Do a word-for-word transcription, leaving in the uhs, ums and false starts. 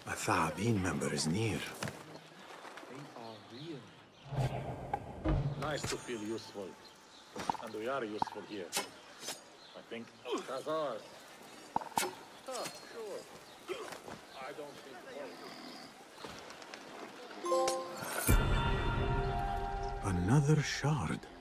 A Thaabin member is near. They are real. Nice to feel useful. And we are useful here. I think Khazars. Ah, sure. I don't think Another shard.